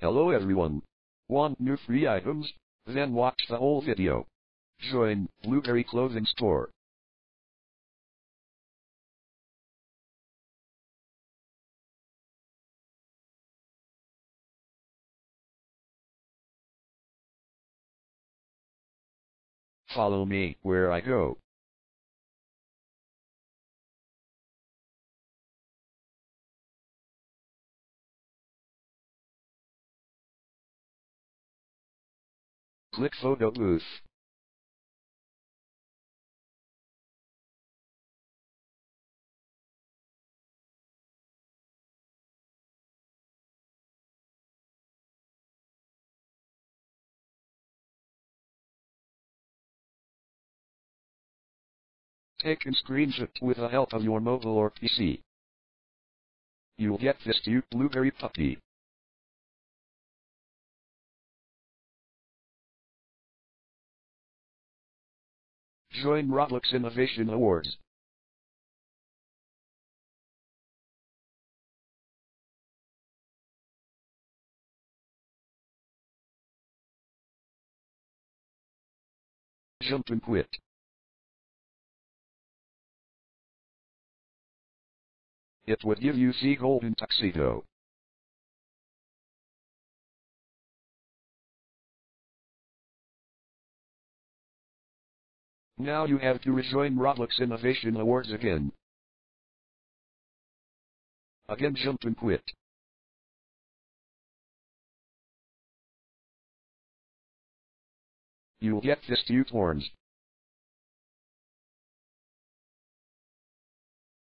Hello everyone. Want new free items? Then watch the whole video. Join Blueberry Clothing Store. Follow me where I go. Click photo booth. Take a screenshot with the help of your mobile or PC. You'll get this cute blueberry puppy. Join Roblox Innovation Awards. Jump and quit. It would give you the golden tuxedo. Now you have to rejoin Roblox Innovation Awards again. Again jump and quit. You'll get this cute orange